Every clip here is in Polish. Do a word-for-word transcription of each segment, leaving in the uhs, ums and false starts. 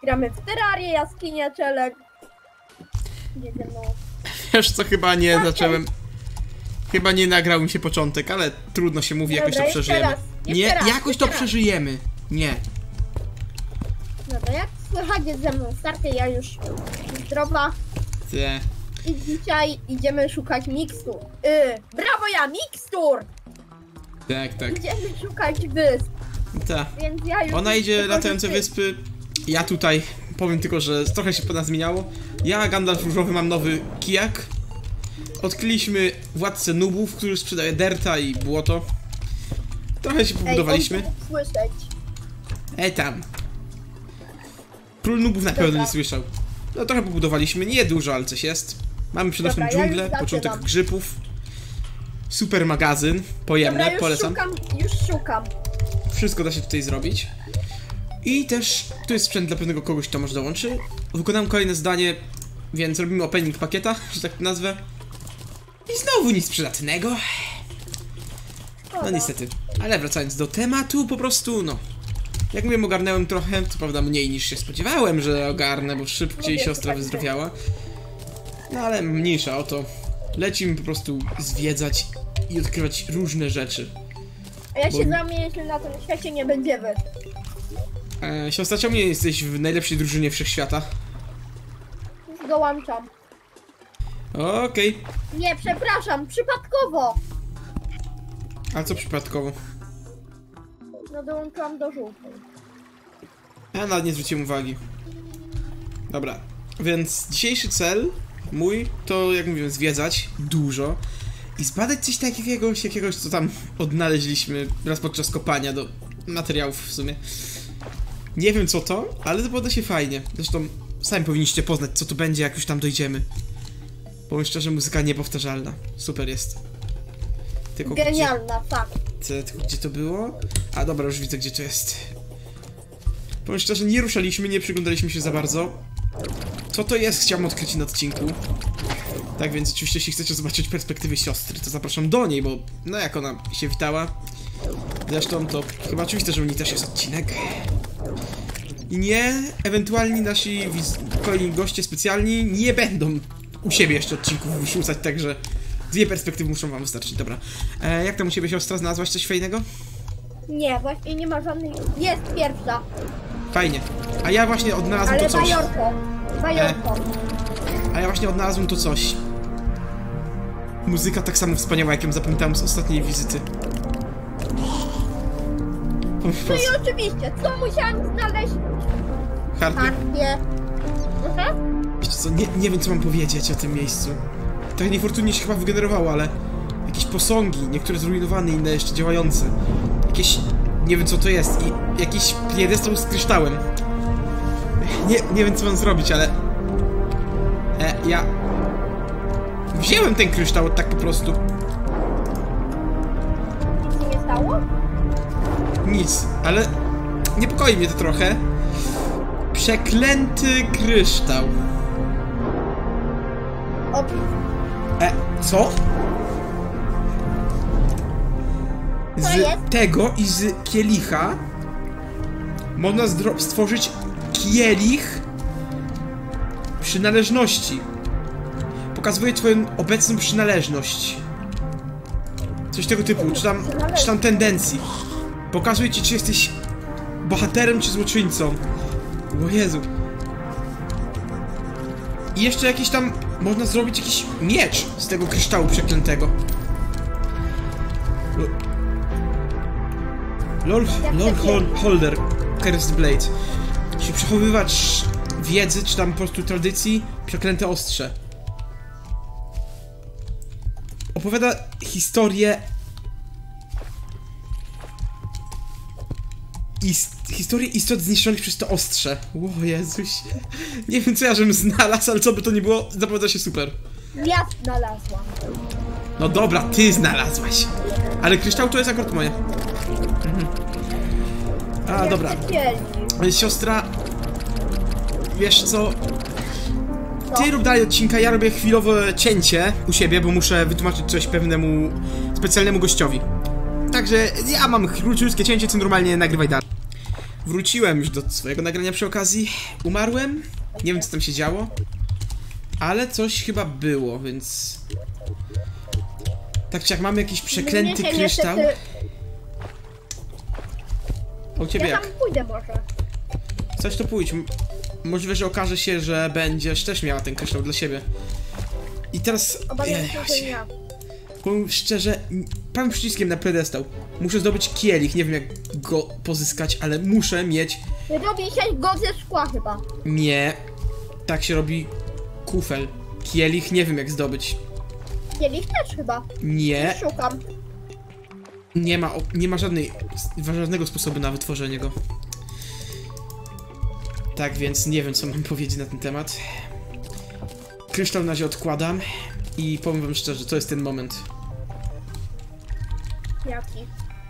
Gramy w Terrarię, jaskinia, challenge. Nie wiem, no. Wiesz co, chyba nie zacząłem... Chyba nie nagrał mi się początek, ale trudno się mówi, jakoś Dobra, to przeżyjemy. raz, Nie, raz, jakoś to raz. przeżyjemy. Nie. Dobra, jak słychać jest ze mną starty, ja już zdrowa. Te. I dzisiaj idziemy szukać mikstur. Yy, brawo ja, mikstur! Tak, tak. Idziemy szukać wysp, Ta. więc ja już... Ona idzie tylko latające ty- wyspy. Ja tutaj powiem tylko, że trochę się nas zmieniało. Ja, Gandalf Różowy, mam nowy kijak. Odkryliśmy władcę nubów, który sprzedaje derta i błoto. Trochę się pobudowaliśmy. Ej, on tu mógł słyszeć. Ej tam. Król nubów na pewno Dobra. nie słyszał. No trochę pobudowaliśmy, nie dużo, ale coś jest. Mamy przenośną Dobra, ja dżunglę, już początek zaczynam. grzybów. Super magazyn, pojemne, Dobra, już polecam. szukam, już szukam. Wszystko da się tutaj zrobić. I też tu jest sprzęt dla pewnego kogoś, kto może dołączy. Wykonałem kolejne zdanie, więc robimy opening pakieta, że tak to nazwę. I znowu nic przydatnego. No Dobra. niestety. Ale wracając do tematu, po prostu no. Jak mówię, ogarnąłem trochę, co prawda mniej niż się spodziewałem, że ogarnę, bo szybciej Lubię siostra tak wyzdrowiała. No ale mniejsza o to. Lecimy po prostu zwiedzać i odkrywać różne rzeczy. A ja Bo- się zamienię, że na tym świecie nie będzie wysp. E, siostra, czemu nie jesteś w najlepszej drużynie wszechświata? Już dołączam. Okej. Nie, przepraszam, przypadkowo. A co przypadkowo? No dołączyłam do żółtej. Ja nawet nie zwróciłem uwagi. Dobra, więc dzisiejszy cel mój to, jak mówiłem, zwiedzać dużo i zbadać coś takiego, jakiegoś, co tam odnaleźliśmy raz podczas kopania do materiałów w sumie. Nie wiem co to, ale to poda się fajnie. Zresztą sami powinniście poznać, co to będzie, jak już tam dojdziemy. Powiem szczerze, muzyka niepowtarzalna. Super jest. Tylko Genialna, fakt. Gdzie, tylko gdzie to było? A dobra, już widzę, gdzie to jest. Powiem szczerze, nie ruszaliśmy, nie przyglądaliśmy się za bardzo. Co to jest? Chciałem odkryć na odcinku. Tak więc oczywiście, jeśli chcecie zobaczyć perspektywy siostry, to zapraszam do niej, bo no jak ona się witała. Zresztą to chyba oczywiste, że u niej też jest odcinek. I nie, ewentualni nasi kolejni goście specjalni nie będą u siebie jeszcze odcinków wyrzucać, także dwie perspektywy muszą wam wystarczyć. Dobra. E, jak tam u ciebie siostra? Znalazłaś coś fajnego? Nie, właśnie nie ma żadnej... Jest pierwsza, Fajnie. A ja właśnie odnalazłem ale to coś. bajorko. Bajorko. A ja właśnie odnalazłem to coś. Muzyka tak samo wspaniała, jak ją zapamiętałem z ostatniej wizyty. Po No prostu. i oczywiście, co musiałam znaleźć? Harpy. Harpie. Mhm. Wiecie co, nie, nie wiem co mam powiedzieć o tym miejscu. Tak niefortunnie się chyba wygenerowało, ale jakieś posągi, niektóre zrujnowane, inne jeszcze działające. Jakieś... nie wiem co to jest i jakiś piedestał z kryształem. Nie, nie wiem co mam zrobić, ale... E, ja... wziąłem ten kryształ tak po prostu. Nic się nie stało? Nic, ale niepokoi mnie to trochę. Przeklęty kryształ. Opis. E, co? Co Z jest? tego i z kielicha można zdro- stworzyć kielich przynależności. Pokazuje twoją obecną przynależność. Coś tego typu, czy tam, czy tam tendencji. Pokazuje ci, czy jesteś bohaterem, czy złoczyńcą. O Jezu. I jeszcze jakiś tam... można zrobić jakiś miecz z tego kryształu przeklętego. Lord, Lord Hol Holder, Cursed Blade. Czyli przechowywacz wiedzy, czy tam po prostu tradycji, przeklęte ostrze. Opowiada historię... Ist historię istot zniszczonych przez to ostrze. O Jezuś. Nie wiem co ja żebym znalazł, ale co by to nie było, zapowiada się super. Ja znalazłam. No dobra, ty znalazłaś. Ale kryształ to jest akurat moje. Mhm. A, Jeszcze dobra. kielich. Siostra, wiesz co? Ty rób dalej odcinka, ja robię chwilowe cięcie u siebie, bo muszę wytłumaczyć coś pewnemu specjalnemu gościowi. Także ja mam króciutkie cięcie, co normalnie nagrywaj dalej. Wróciłem już do swojego nagrania przy okazji. Umarłem. Nie wiem, co tam się działo. Ale coś chyba było, więc... Tak czy jak mamy jakiś przeklęty Mnie się kryształ. niestety- A u ciebie Ja tam jak? pójdę może. Coś to pójdź. M- Możliwe, że okaże się, że będziesz też miała ten kryształ dla siebie. I teraz... Obawiam Ej, się, że właśnie. ja. Powiem szczerze, n- prawym przyciskiem na pedestał. Muszę zdobyć kielich, nie wiem jak go pozyskać, ale muszę mieć... Robi się go ze szkła chyba. Nie. Tak się robi kufel. Kielich nie wiem jak zdobyć. Kielich też chyba. Nie. Szukam. Nie ma, op- nie ma żadnej, żadnego sposobu na wytworzenie go. Tak więc nie wiem co mam powiedzieć na ten temat. Kryształ na razie odkładam i powiem wam szczerze, to jest ten moment. Jaki?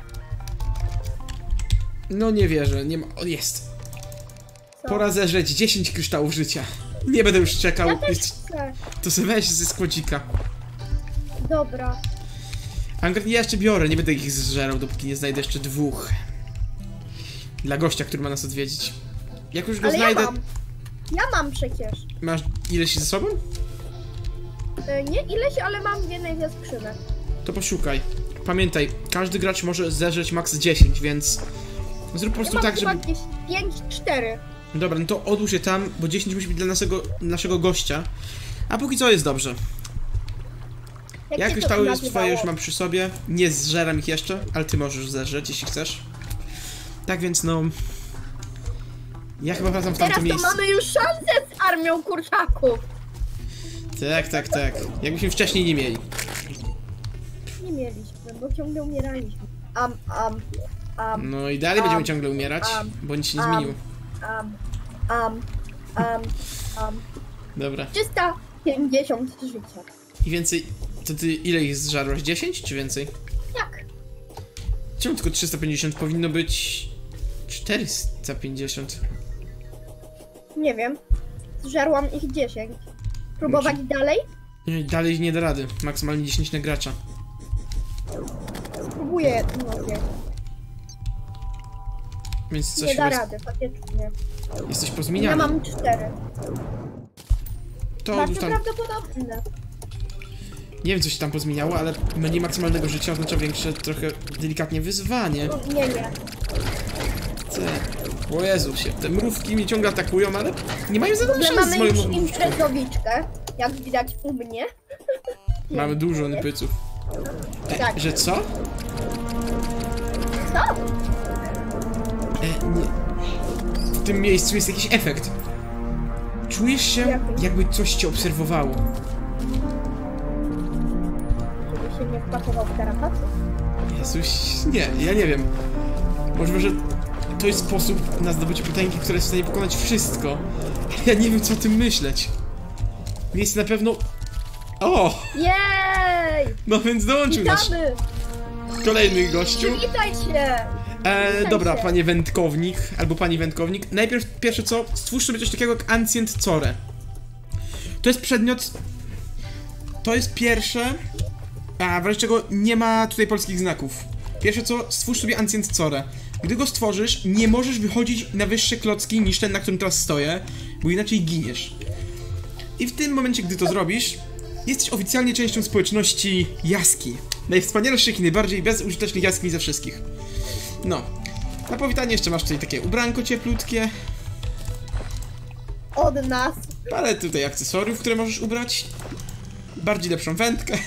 No nie wierzę, nie ma... O, jest. Co? Pora zeżreć dziesięć kryształów życia. Nie będę już czekał. Ja też Jest... chcę. To sobie weź ze skłodzika. Dobra. Angry, ja jeszcze biorę, nie będę ich zżerał, dopóki nie znajdę jeszcze dwóch. Dla gościa, który ma nas odwiedzić. Jak już go Ale znajdę... ja mam. Ja mam przecież. Masz ileś ze sobą? E, nie ileś, ale mam w jednej ze skrzynek. To poszukaj. Pamiętaj, każdy gracz może zeżreć maks dziesięć, więc... Zrób po Ja prostu mam tak, chyba żeby... gdzieś pięć, cztery. Dobra, no to odłóż je tam, bo dziesięć musi być dla naszego, naszego gościa. A póki co jest dobrze. Jak Ja się to kryształy już nazywało? twoje już mam przy sobie. Nie zżeram ich jeszcze, ale ty możesz zeżreć, jeśli chcesz. Tak więc no... Ja chyba wracam w tamto Teraz to miejsce. mamy już szansę z armią kurczaków. Tak, tak, tak. Jakbyśmy wcześniej nie mieli. Nie mieliśmy, bo ciągle umieraliśmy. Am, am, am, No i dalej Am, będziemy ciągle umierać, am, bo nic się nie am. zmieniło. am, am, am, am. Dobra. trzysta pięćdziesiąt życia. I więcej... To ty ile ich zżarłaś? dziesięć czy więcej? Jak? Czemu tylko trzysta pięćdziesiąt? Powinno być... czterysta pięćdziesiąt. Nie wiem. Zżarłam ich dziesięć. Próbować dalej? Nie, dalej nie da rady. Maksymalnie dziesięć na gracza. Próbuję, mówię. Więc coś Nie da chyba rady, faktycznie. jesteś Ja pozmieniany. mam cztery. To już Bardzo tam... prawdopodobne. Nie wiem co się tam pozmieniało, ale menu maksymalnego życia oznacza większe trochę delikatnie wyzwanie. Nie, nie. Te... O Jezu się, te mrówki mnie ciągle atakują, ale nie mają za W ogóle szans z mamy moją już mrówką. imprezowiczkę, jak widać u mnie. Mamy dużo nypyców. E, Tak. Że co? Co? E, nie. W tym miejscu jest jakiś efekt. Czujesz się, Jaki? jakby coś cię obserwowało. Żeby się nie wpakował w tarapaty. Jezus, nie, ja nie wiem. Możliwe, że to jest sposób na zdobycie potęgi, która jest w stanie pokonać wszystko. Ja nie wiem, co o tym myśleć. Miejsce na pewno... O! Jej! No więc dołączył nasz Witamy! kolejny gościu. Witaj się! E, Witaj dobra, się. panie wędkownik, albo pani wędkownik. Najpierw, pierwsze co, stwórz sobie coś takiego jak Ancient Core. To jest przedmiot... To jest pierwsze... A, w razie czego nie ma tutaj polskich znaków. Pierwsze co, stwórz sobie Ancient Core. Gdy go stworzysz, nie możesz wychodzić na wyższe klocki niż ten, na którym teraz stoję, bo inaczej giniesz. I w tym momencie, gdy to zrobisz, jesteś oficjalnie częścią społeczności jaskiń. Najwspanialszych i najbardziej bezużytecznych jaskiń ze wszystkich. No. Na powitanie jeszcze masz tutaj takie ubranko cieplutkie, Od nas. parę tutaj akcesoriów, które możesz ubrać, bardziej lepszą wędkę.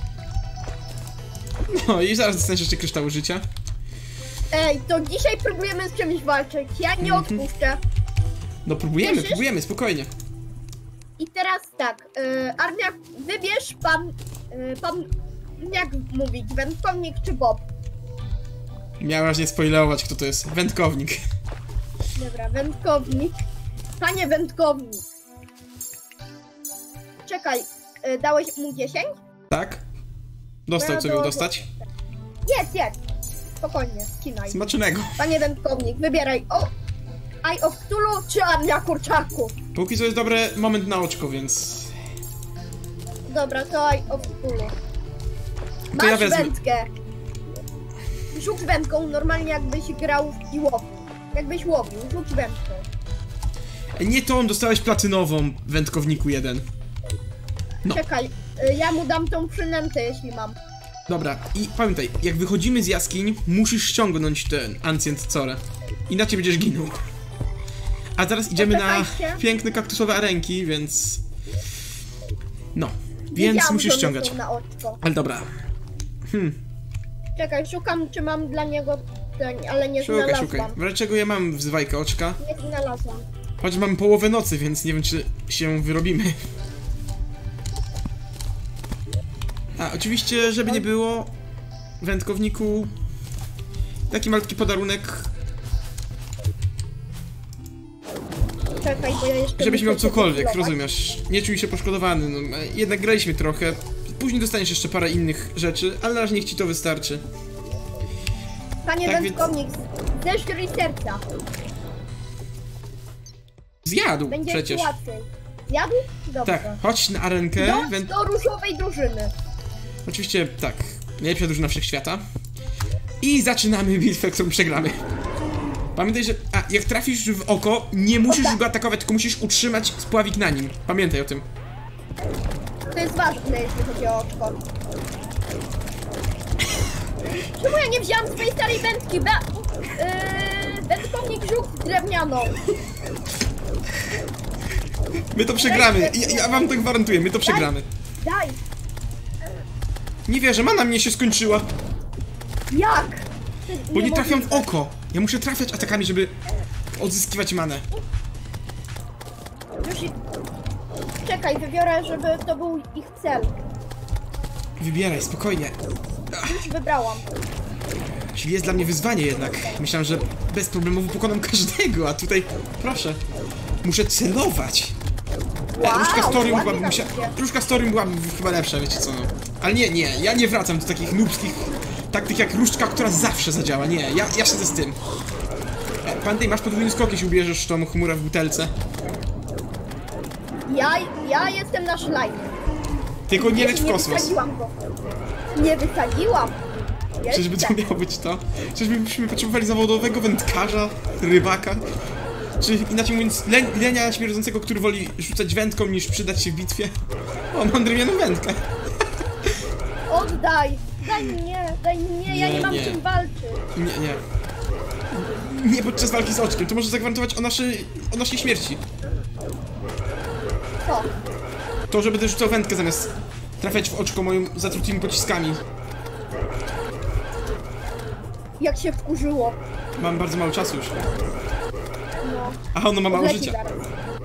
No i zaraz dostaniesz jeszcze kryształy życia. Ej, to dzisiaj próbujemy z czymś walczyć. Ja nie Mhm. odpuszczę. No próbujemy, Słyszysz? próbujemy, spokojnie. I teraz tak, y, Armia, wybierz pan, y, pan, jak mówić, wędkownik czy Bob? Miałaś nie spoilerować, kto to jest. Wędkownik. Dobra, wędkownik. Panie wędkownik. Czekaj, y, dałeś mu dziesięć? Tak? Dostał, co miał dostać? Jedz, jedz. Spokojnie, skinaj. Smacznego. Panie wędkownik, wybieraj o Eye of Cthulhu czy Armia Kurczaków. Póki co jest dobry moment na oczko, więc... Dobra, to Eye of Cthulhu. To ja Masz wezmę. wędkę. Rzuć wędką, normalnie jakbyś grał w piłowni. Jakbyś łowił, rzuć wędką. Nie tą, dostałeś platynową, wędkowniku jeden. No. Czekaj, y, ja mu dam tą przynętę, jeśli mam. Dobra, i pamiętaj, jak wychodzimy z jaskiń, musisz ściągnąć ten Ancient Core. Inaczej będziesz ginął. A teraz idziemy na Poczekajcie. piękne kaktusowe arenki, więc... No, więc Wiedziałam, musisz że one ściągać. są na oczko. Ale dobra. Hmm, Czekaj, szukam, czy mam dla niego ten, ale nie szukaj, znalazłam. szukaj. W razie czego ja mam wzywajkę oczka. Nie znalazłam. Choć mamy połowę nocy, więc nie wiem, czy się wyrobimy. A, oczywiście, żeby nie było, wędkowniku, taki malutki podarunek, Czekaj, bo ja jeszcze... żebyś miał muszę się cokolwiek, wypilować. rozumiesz? Nie czuj się poszkodowany, no, jednak graliśmy trochę. Później dostaniesz jeszcze parę innych rzeczy, ale na razie niech ci to wystarczy. Panie Tak wędkownik, zeżrij serca. Zjadł Będzie przecież. łatwiej. Zjadł? Dobrze. Tak, chodź na arenkę. Dąż Węd... do różowej drużyny. Oczywiście, tak, najlepsza drużyna wszechświata. I zaczynamy bitwę, którą przegramy. Pamiętaj, że a, jak trafisz w oko, nie musisz go atakować, tylko musisz utrzymać spławik na nim. Pamiętaj o tym. To jest ważne, jeśli chodzi o oczko. Czemu ja nie wziąłam swojej starej wędki? Be... Yy, wędkownik żółk drewnianą. My to przegramy, ja, ja wam to gwarantuję, my to przegramy. Daj! Nie wierzę, mana mnie się skończyła, Jak? bo nie trafiam w oko. Ja muszę trafiać atakami, żeby odzyskiwać manę. Już i... Czekaj, wybiorę, żeby to był ich cel. Wybieraj, spokojnie. Już wybrałam. Czyli jest dla mnie wyzwanie jednak. Myślałem, że bezproblemowo pokonam każdego, a tutaj, proszę, muszę celować. Wow, E, Różdżka Storium ładnie byłaby, musia... traficie. Różdżka Storium byłaby chyba lepsza, wiecie co no. Ale nie, nie, ja nie wracam do takich nubskich taktyk jak różdżka, która zawsze zadziała, nie, ja, ja siedzę z tym. E, Pamiętaj, masz podwójny skok, jeśli ubierzesz tą chmurę w butelce. Ja, ja jestem na szlajnie. Tylko nie leć w Nie kosmos. wysadziłam go. Nie wysadziłam. Czyżby to Jeszcze. miało być to? Czyżbyśmy potrzebowali zawodowego wędkarza, rybaka? Czy inaczej mówiąc, le lenia śmierdzącego, który woli rzucać wędką niż przydać się w bitwie? O, mam drewnianą wędkę. Oddaj! Daj mnie, daj mnie, ja Nie, nie mam nie. czym walczyć. Nie, nie. Nie podczas walki z oczkiem, to może zagwarantować o naszej, o naszej śmierci. Co? To, że będę rzucał wędkę zamiast trafiać w oczko moją zatrutymi pociskami. Jak się wkurzyło. Mam bardzo mało czasu już. No. A ono ma mało Odleci życia. zaraz.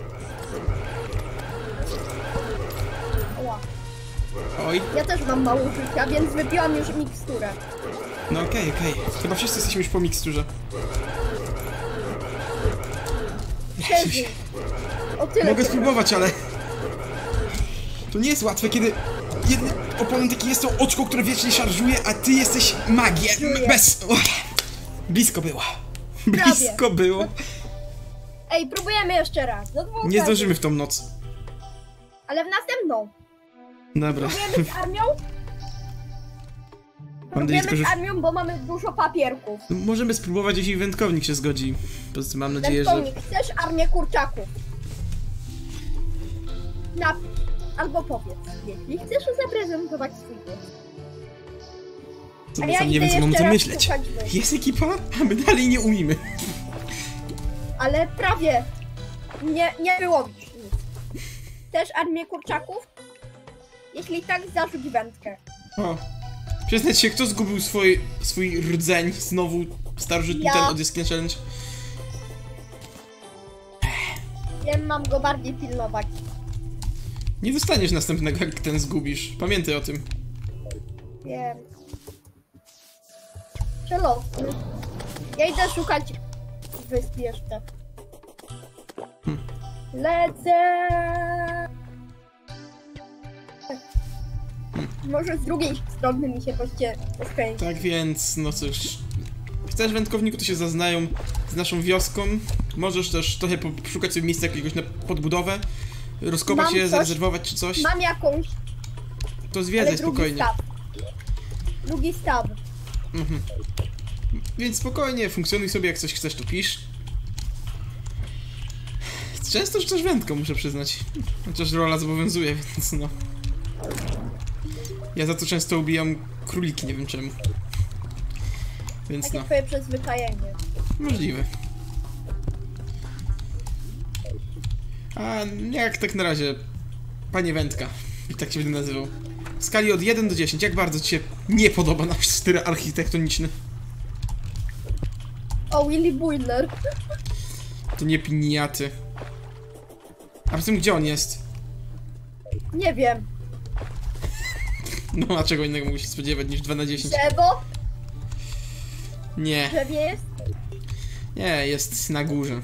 Ła. Oj, Ja też mam mało życia, więc wypiłam już miksturę. no okej, okej. Chyba wszyscy jesteśmy już po miksturze. Przeżyj. O tyle. Mogę tylko. spróbować, ale... To nie jest łatwe, kiedy jeden oponent taki jest to oczko, które wiecznie szarżuje, a ty jesteś magiem. Czuję. Bez... Uch. Blisko było. Blisko było. Ej, próbujemy jeszcze raz. Do dwóch Nie razy. zdążymy w tą noc. Ale w następną. Dobra. Próbujemy z armią? Mam nadzieję, Próbujemy tylko, z że... armią, bo mamy dużo papierków. Możemy spróbować, jeśli wędkownik się zgodzi. Po prostu mam nadzieję, że... Wędkownik, chcesz armię kurczaków? Na... Albo powiedz, jeśli chcesz zaprezentować swój głos. Co, A bo ja sam nie idę wiem, co mam jeszcze co raz myśleć. szukać wyjść. Jest ekipa, a my dalej nie umiemy. Ale prawie nie, nie wyłowisz nic. Chcesz armię kurczaków? Jeśli tak, zarzuć wędkę. O. Przyznać się, kto zgubił swój, swój rdzeń? Znowu starożytny Ja. ten od Jaskini Challenge. Wiem, mam go bardziej pilnować. Nie dostaniesz następnego, jak ten zgubisz. Pamiętaj o tym. Wiem. Przelotny. Ja idę szukać wysp jeszcze. Hmm. Lecę! Może z drugiej strony mi się poście poszczęści. Tak więc, no cóż. Chcesz wędkowniku, to się zaznają z naszą wioską. Możesz też trochę poszukać sobie miejsca jakiegoś na podbudowę. Rozkopać Mam je, coś- zarezerwować czy coś. Mam jakąś, To ale zwiedzaj drugi spokojnie. staw. Drugi staw. Mhm. Więc spokojnie, funkcjonuj sobie, jak coś chcesz, to pisz. Często rzucasz wędką, muszę przyznać. Chociaż rola zobowiązuje, więc no. Ja za to często ubijam króliki, nie wiem czemu. Więc Takie no. twoje przyzwyczajenie. Możliwe. A jak tak na razie, panie Wędka, i tak się będę nazywał. W skali od jeden do dziesięciu, jak bardzo ci się nie podoba nasz styl architektoniczny? O, Willy Boiler. To nie piniaty. A poza tym gdzie on jest? Nie wiem. No a czego innego mógł się spodziewać niż dwa na dziesięć? Drzewo? Nie, Drzewie jest? nie, jest na górze.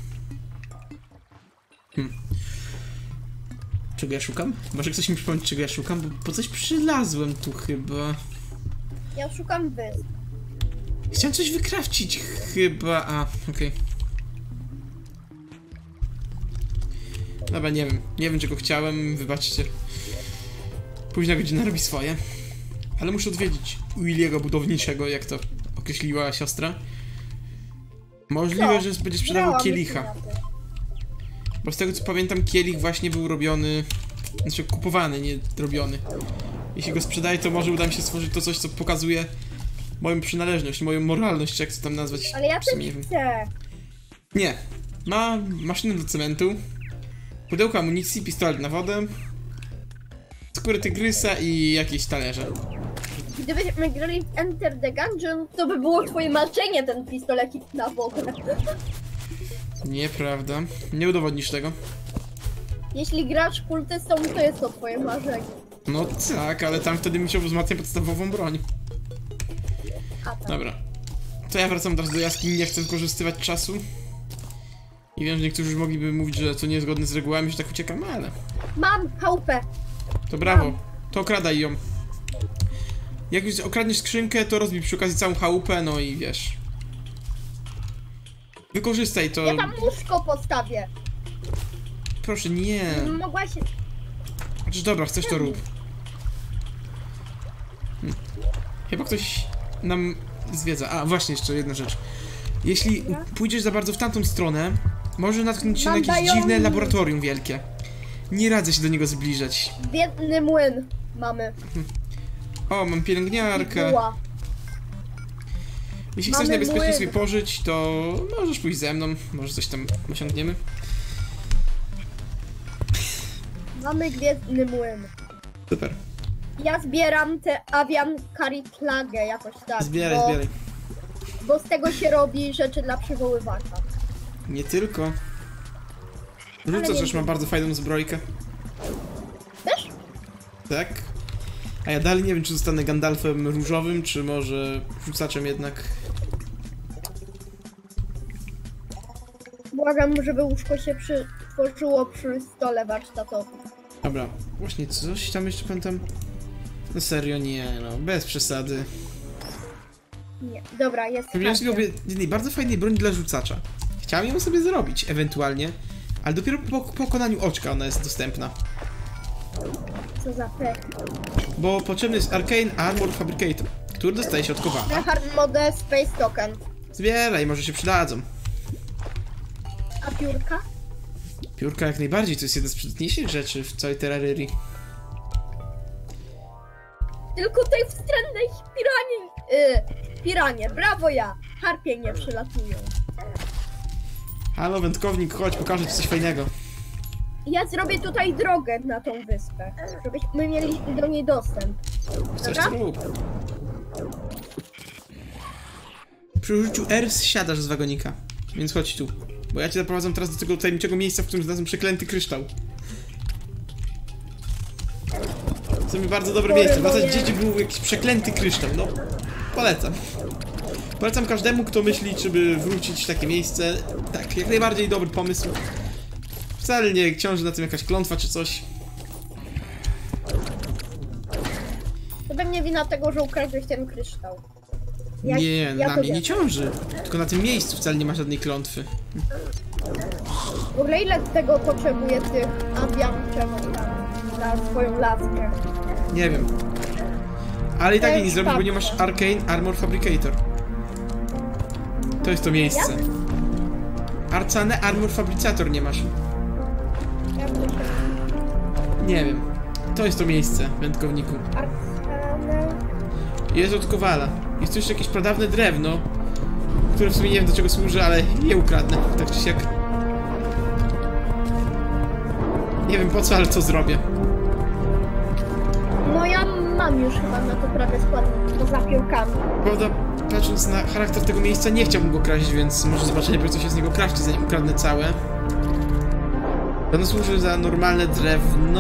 Hm. Czego ja szukam? Może ktoś mi przypomnieć, czego ja szukam? Bo po coś przylazłem tu chyba. Ja szukam wysp. Chciałem coś wykrawcić chyba, a, okej. Okay. Dobra, nie wiem. Nie wiem, czego chciałem, wybaczcie. Późna godzina robi swoje. Ale muszę odwiedzić Williego budowniczego, jak to określiła siostra. Możliwe, Co? że będzie sprzedawał Grałam kielicha. na tym. Bo z tego co pamiętam, kielich właśnie był robiony... Znaczy kupowany, nie robiony. Jeśli go sprzedaję, to może uda mi się stworzyć to coś, co pokazuje moją przynależność, moją moralność, czy jak to tam nazwać. Ale ja W sumie też nie wiem. chcę. Nie. Ma maszynę do cementu, pudełko amunicji, pistolet na wodę, skórę tygrysa i jakieś talerze. Gdybyśmy grali w Enter the Gungeon, to by było twoje marzenie, ten pistolecik na wodę. Nieprawda. Nie udowodnisz tego. Jeśli grasz kultystą, to jest to twoje marzenie. No tak, ale tam wtedy musiał wzmacniać podstawową broń. A tak. Dobra. To ja wracam teraz do jaskini, nie chcę wykorzystywać czasu. I wiem, że niektórzy już mogliby mówić, że to niezgodne z regułami, że tak uciekam, ale... Mam chałupę. To brawo. To okradaj ją. Jak już okradniesz skrzynkę, to rozbij przy okazji całą chałupę, no i wiesz. Wykorzystaj to. Ja tam łóżko postawię. Proszę, nie. Mogła się... Chociaż dobra, chcesz to rób. Hm. Chyba ktoś nam zwiedza. A, właśnie jeszcze jedna rzecz. Jeśli pójdziesz za bardzo w tamtą stronę, może natknąć się na jakieś Mam dziwne dają- laboratorium wielkie. Nie radzę się do niego zbliżać. Biedny młyn mamy. O, mam pielęgniarkę. Buła. Jeśli chcesz Mamy najbezpieczniej młyn. sobie pożyć, to możesz pójść ze mną. Może coś tam osiągniemy. Mamy gwiezdny młyn. Super. Ja zbieram te avian cariplagę jakoś tak. Zbieraj, bo, zbieraj. Bo z tego się robi rzeczy dla przywoływacza. Nie tylko. Ale Rzucasz, nie że mam bardzo fajną zbrojkę. Też? Tak. A ja dalej nie wiem, czy zostanę Gandalfem różowym, czy może rzucaczem jednak. Błagam, żeby łóżko się przytworzyło przy stole warsztatowym. Dobra, właśnie coś tam jeszcze pamiętam. No serio, nie no, bez przesady. Nie, dobra, jest Robiłem sobie karta. obie jednej bardzo fajnej broni dla rzucacza. Chciałem ją sobie zrobić, ewentualnie. Ale dopiero po pokonaniu oczka ona jest dostępna. Co za pech. Bo potrzebny jest Arcane Armor Fabricator, który dostaje się od Kowala. Na hard mode Space Token. Zbieraj, może się przydadzą. A piórka? Piórka jak najbardziej, to jest jedna z przydatniejszych rzeczy w całej Terrarii. Tylko tej wstrętnej piranie... Yy, piranie, brawo ja! Harpie nie przylatują. Halo, wędkownik, chodź, pokażę ci coś fajnego. Ja zrobię tutaj drogę na tą wyspę, żebyśmy mieli do niej dostęp. Chcesz Dobra? to rób. Przy użyciu R zsiadasz z wagonika. Więc chodź tu. Bo ja cię zaprowadzam teraz do tego tajemniczego miejsca, w którym znalazłem przeklęty kryształ. To sobie bardzo dobre Sorry, miejsce. W zasadzie moje- gdzie był jakiś przeklęty kryształ. No, polecam. Polecam każdemu, kto myśli, czy by wrócić w takie miejsce. Tak, jak najbardziej dobry pomysł. Wcale nie ciąży na tym jakaś klątwa czy coś. To pewnie wina tego, że ukradłeś ten kryształ. Ja- Nie, ja na to mnie nie wiem. ciąży. Tylko na tym miejscu wcale nie ma żadnej klątwy. W ogóle ile tego potrzebuje tych avianczewów tam na swoją laskę? Nie wiem. Ale i tak jej nie Ej, zrobisz, bo nie patrzę. masz Arcane Armor Fabricator. To jest to miejsce. Arcane Armor Fabricator nie masz. Nie wiem. To jest to miejsce, wędkowniku. Arsenal. Jest od Kowala. Jest tu jeszcze jakieś pradawne drewno, które w sumie nie wiem do czego służy, ale je ukradnę, tak czy siak. Nie wiem po co, ale co zrobię. No ja mam już chyba na to prawie składnik poza piórkami. Prawda, patrząc na charakter tego miejsca, nie chciałbym go kraść, więc może zobaczę najpierw co się z niego kraści, zanim ukradnę całe. Ono służy za normalne drewno.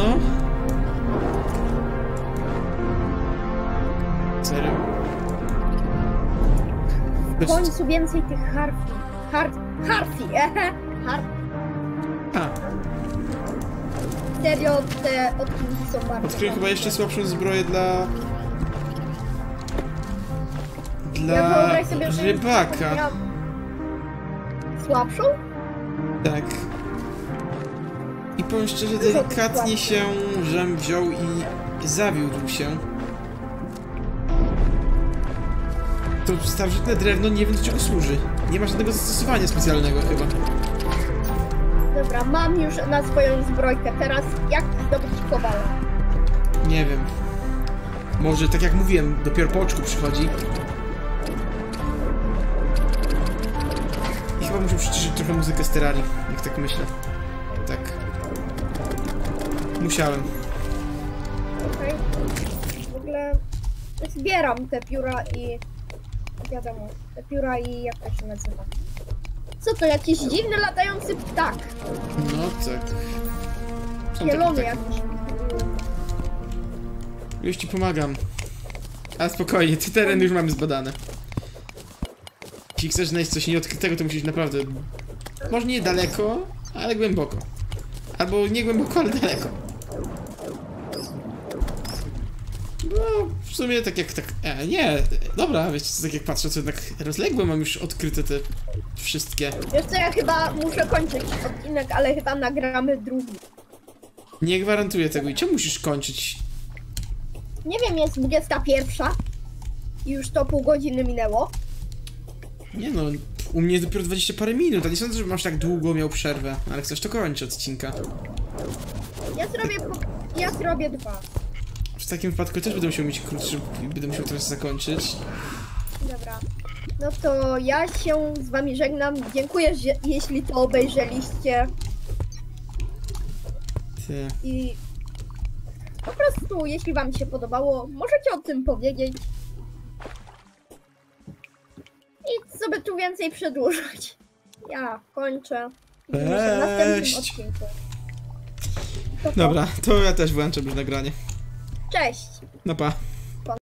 Serio? W końcu więcej tych harfi. Har... Harfi, ehe. Har... A, Serio, te odcinki są bardzo odkryłem chyba jeszcze słabszą zbroję dla... Ja Dla wyobraź sobie, że rybaka. ja... Słabszą? Tak. I powiem szczerze, delikatnie się, żem wziął i zawiódł się. To starożytne drewno nie wiem do czego służy. Nie ma żadnego zastosowania specjalnego chyba. Dobra, mam już na swoją zbrojkę. Teraz jak zdobyć kowala? Nie wiem. Może tak jak mówiłem, dopiero po oczku przychodzi. I chyba muszę przyciszyć trochę muzykę z Terrarii, jak tak myślę. Tak. Musiałem. Okej. W ogóle zbieram te pióra i... Wiadomo, te pióra i jak to się nazywa? Co to, jakiś dziwny latający ptak? No tak. Są Zielony takie ptaki. jakiś. Już ci pomagam. A spokojnie, te tereny już mamy zbadane. Jeśli chcesz znaleźć coś nieodkrytego, to musisz naprawdę... Może nie daleko, ale głęboko. Albo nie głęboko, ale daleko. No, w sumie tak jak tak... E, nie, dobra, wiecie co, tak jak patrzę, to jednak rozległe mam już odkryte te wszystkie. Wiesz co, ja chyba muszę kończyć odcinek, ale chyba nagramy drugi. Nie gwarantuję tego. I czemu musisz kończyć? Nie wiem, jest dwudziesta pierwsza i już to pół godziny minęło. Nie no, u mnie jest dopiero dwadzieścia parę minut, a nie sądzę, że masz tak długo miał przerwę. Ale chcesz to kończyć odcinka. Ja zrobię, po... ja zrobię dwa. W takim wypadku też będę musiał mieć krótszy i będę musiał teraz zakończyć. Dobra. No to ja się z wami żegnam. Dziękuję, że, jeśli to obejrzeliście. Ty. I po prostu, jeśli wam się podobało, możecie o tym powiedzieć. I co by tu więcej przedłużać. Ja kończę. Widzimy się w następnym Cześć. odcinku. To to. Dobra, to ja też włączam już nagranie. Cześć! No pa.